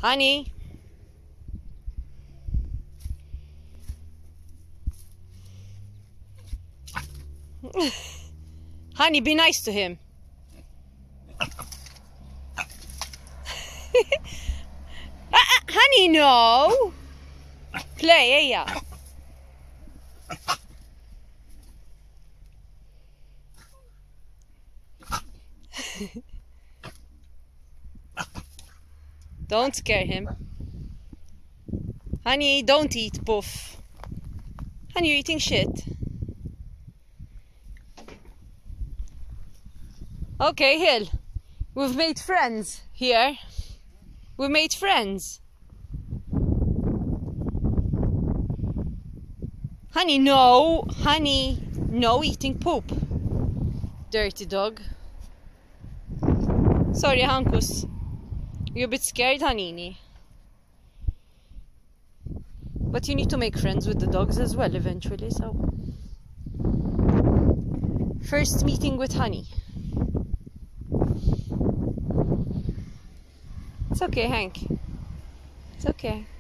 Honey. Honey, be nice to him. Honey, no. Play, yeah. Don't scare him. Honey, don't eat, Puff. Honey, you're eating shit. Okay, Hill. We've made friends here. We made friends. Honey, no. Honey, no eating poop. Dirty dog. Sorry, Hankus. You're a bit scared, Hanini. But you need to make friends with the dogs as well eventually, so... First meeting with Honey. It's okay, Hank. It's okay.